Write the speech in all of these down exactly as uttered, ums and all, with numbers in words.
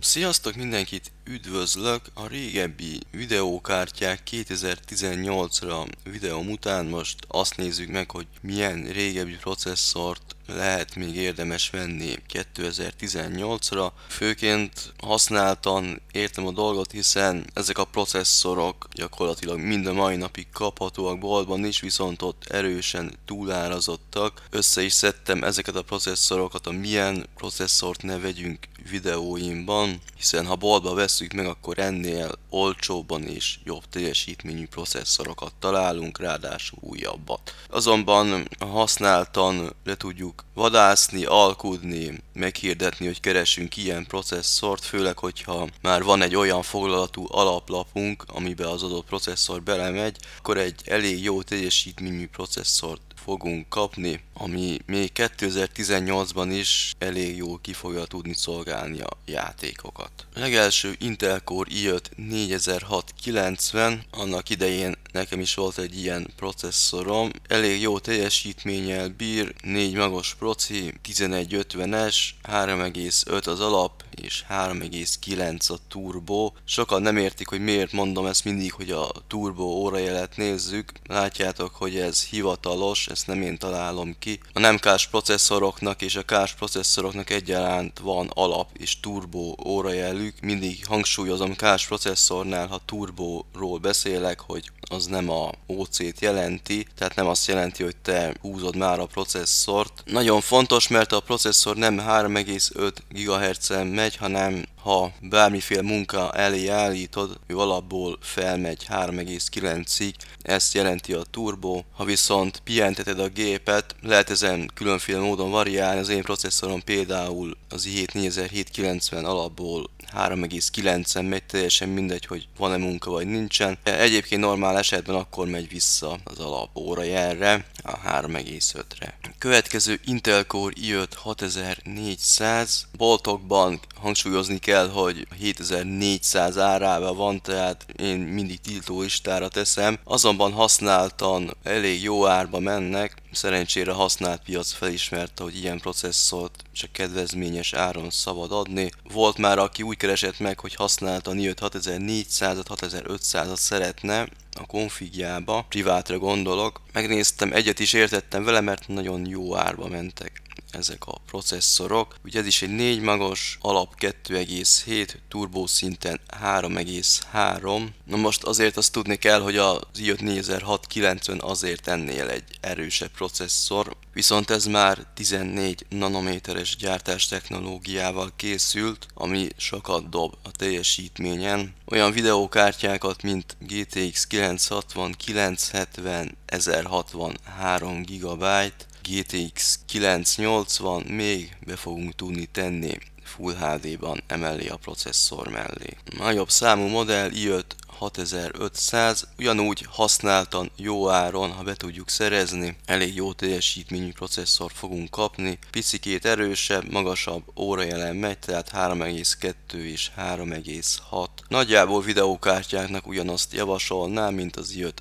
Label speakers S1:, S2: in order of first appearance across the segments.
S1: Sziasztok, mindenkit üdvözlök! A régebbi videókártyák kétezer-tizennyolcra videóm után most azt nézzük meg, hogy milyen régebbi processzort lehet még érdemes venni kétezer-tizennyolcra. Főként használtan értem a dolgot, hiszen ezek a processzorok gyakorlatilag mind a mai napig kaphatóak boltban is, viszont ott erősen túlárazottak. Össze is szedtem ezeket a processzorokat, a milyen processzort ne vegyünk videóimban, hiszen ha boltba vesszük meg, akkor ennél olcsóbban és jobb teljesítményű processzorokat találunk, ráadásul újabbat. Azonban használtan le tudjuk vadászni, alkudni, meghirdetni, hogy keresünk ilyen processzort, főleg, hogyha már van egy olyan foglalatú alaplapunk, amiben az adott processzor belemegy, akkor egy elég jó teljesítményű processzort fogunk kapni, ami még kétezer-tizennyolcban is elég jól ki fogja tudni szolgálni a játékokat. A legelső Intel Core i öt négyezer-hatszázkilencven, annak idején nekem is volt egy ilyen processzorom, elég jó teljesítménnyel bír, négy magos proci, tizenegy ötvenes, három egész öt az alap és három egész kilenc a turbo. Sokan nem értik, hogy miért mondom ezt mindig, hogy a turbo órajelet nézzük. Látjátok, hogy ez hivatalos, ezt nem én találom ki. A nem cache processzoroknak és a cache processzoroknak egyaránt van alap és turbo órajelük. Mindig hangsúlyozom cache processzornál, ha turbóról beszélek, hogy az nem a ó cét jelenti, tehát nem azt jelenti, hogy te húzod már a processzort. Nagyon fontos, mert a processzor nem három egész öt gigahertzen megy, hanem ha bármiféle munka elé állítod, ő alapból felmegy három egész kilencig, ezt jelenti a turbo. Ha viszont pihenteted a gépet, lehet ezen különféle módon variálni, az én processzorom például az i hét négyezer-hétszázkilencven alapból három egész kilencen megy, teljesen mindegy, hogy van-e munka vagy nincsen. Egyébként normál esetben akkor megy vissza az alap órajelre, a három egész ötre. Következő Intel Core i öt hatezer-négyszáz, boltokban hangsúlyozni kell, hogy hétezer-négyszáz árában van, tehát én mindig tiltó listára teszem, azonban használtan elég jó árba mennek. Szerencsére a használt piac felismerte, hogy ilyen processzort csak kedvezményes áron szabad adni. Volt már, aki úgy keresett meg, hogy használtan i öt hatezer-négyszázat, hatezer-ötszázat szeretne a konfigjába, privátra gondolok. Megnéztem, egyet is értettem vele, mert nagyon jó árba mentek ezek a processzorok. Ugye ez is egy négy magos, alap kettő egész hét, turbó szinten három egész három. Na most azért azt tudni kell, hogy az i öt négyezer-hatszázkilencven azért ennél egy erősebb processzor, viszont ez már tizennégy nanométeres gyártás technológiával készült, ami sokat dob a teljesítményen. Olyan videókártyákat, mint gé té iksz kilencszázhatvan, kilencszázhetven, ezerhatvan, három gigabyte, gé té iksz kilencszáznyolcvan még be fogunk tudni tenni Full há dé-ban emellé a processzor mellé. Nagyobb számú modell i öt hatezer-ötszáz, ugyanúgy használtan jó áron, ha be tudjuk szerezni, elég jó teljesítményű processzor fogunk kapni. Picikét erősebb, magasabb órajelen megy, tehát három egész kettő és három egész hat. Nagyjából videókártyáknak ugyanazt javasolnám, mint az i öt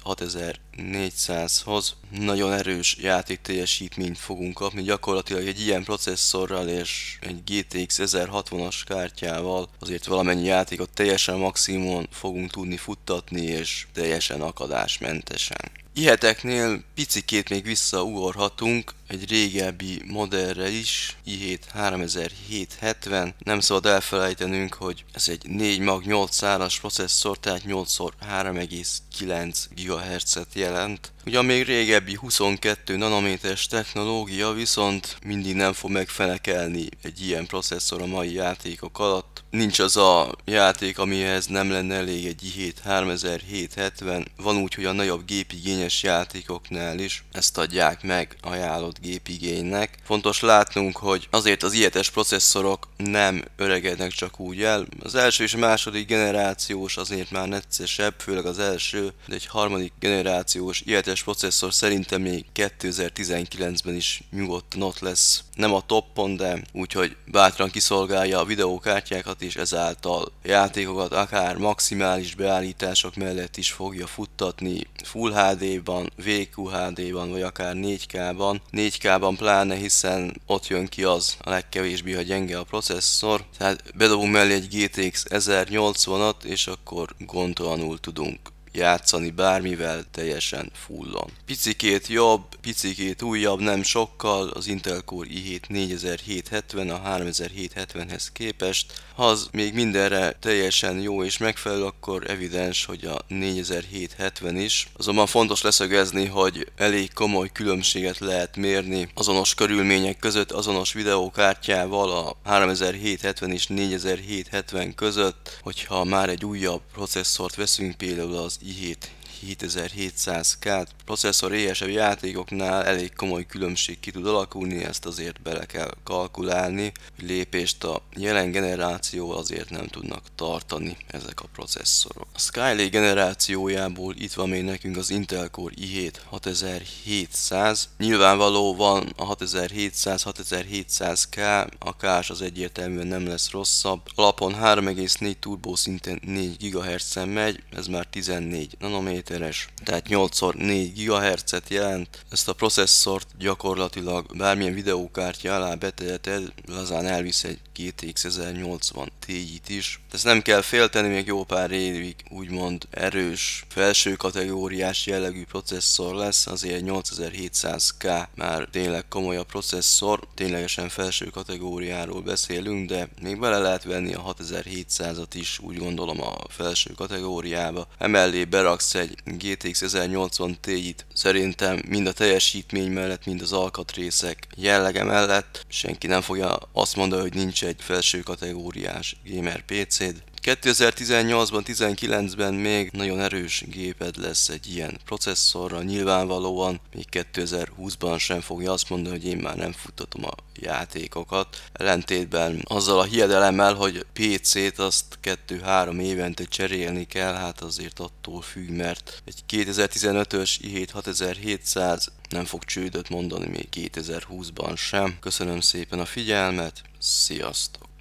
S1: hatezer-négyszázhoz. Nagyon erős játék teljesítményt fogunk kapni, gyakorlatilag egy ilyen processzorral és egy gé té iksz ezerhatvanas kártyával azért valamennyi játékot teljesen maximumon fogunk tudni futtatni, és teljesen akadásmentesen. Iheteknél picikét még visszaugorhatunk egy régebbi modellre is, i hét háromezer-hétszázhetven. Nem szabad elfelejtenünk, hogy ez egy négy mag nyolc szálas processzor, tehát nyolc szor három egész kilenc gigahertzet jelent. Ugyan még régebbi huszonkettő nanométeres technológia, viszont mindig nem fog megfenekelni egy ilyen processzor a mai játékok alatt. Nincs az a játék, amihez nem lenne elég egy i hét háromezer-hétszázhetven. Van úgy, hogy a nagyobb gépigényes játékoknál is ezt adják meg ajánlott gépigénynek. Fontos látnunk, hogy azért az i hetes processzorok nem öregednek csak úgy el. Az első és a második generációs azért már neccesebb, főleg az első, de egy harmadik generációs i hetes processzor szerintem még kétezer-tizenkilencben is nyugodtan ott lesz. Nem a toppon, de úgyhogy bátran kiszolgálja a videókártyákat, és ezáltal játékokat akár maximális beállítások mellett is fogja futtatni Full há dé-ban, vé kú há dé-ban, vagy akár négy ká-ban. négy ká-ban pláne, hiszen ott jön ki az a legkevésbé, ha gyenge a processzor. Tehát bedobunk mellé egy gé té iksz ezernyolcvanat, és akkor gondtalanul tudunk játszani bármivel teljesen fullon. Picikét jobb, picikét újabb, nem sokkal, az Intel Core i hét négyezer-hétszázhetven a háromezer-hétszázhetvenhez képest. Ha az még mindenre teljesen jó és megfelelő, akkor evidens, hogy a négyezer-hétszázhetven is. Azonban fontos leszögezni, hogy elég komoly különbséget lehet mérni azonos körülmények között, azonos videókártyával a háromezer-hétszázhetven és négyezer-hétszázhetven között, hogyha már egy újabb processzort veszünk, például az i hét hétezer-hétszáz ká processzor éhesebb játékoknál elég komoly különbség ki tud alakulni, ezt azért bele kell kalkulálni, hogy lépést a jelen generációval azért nem tudnak tartani ezek a processzorok. A Skylake generációjából itt van még nekünk az Intel Core i hét hatezer-hétszáz, nyilvánvaló van a hatezer-hétszáz, hatezer-hétszáz ká, a kás az egyértelműen nem lesz rosszabb. Alapon három egész négy turbó szinten négy gigahertzen megy, ez már tizennégy nanométeres, tehát nyolc szor négy gigahertzet jelent. Ezt a processzort gyakorlatilag bármilyen videókártya alá beteheted, lazán elvisz egy gé té iksz ezernyolcvan Ti-t is. Ezt nem kell félteni, még jó pár évig úgymond erős, felső kategóriás jellegű processzor lesz, azért nyolcezer-hétszáz ká már tényleg komoly a processzor, ténylegesen felső kategóriáról beszélünk, de még bele lehet venni a hatezer-hétszázat is, úgy gondolom, a felső kategóriába. Emellé beraksz egy gé té iksz ezernyolcvan Ti-t, szerintem mind a teljesítmény mellett, mind az alkatrészek jellege mellett senki nem fogja azt mondani, hogy nincs egy felső kategóriás gamer pé céd. kétezer-tizennyolcban, tizenkilencben még nagyon erős géped lesz egy ilyen processzorral, nyilvánvalóan még kétezer-húszban sem fogja azt mondani, hogy én már nem futtatom a játékokat. Ellentétben azzal a hiedelemmel, hogy pé cét azt kettő-három évente cserélni kell, hát azért attól függ, mert egy kétezer-tizenötös i hét hatezer-hétszáz nem fog csődöt mondani még kétezer-húszban sem. Köszönöm szépen a figyelmet, sziasztok!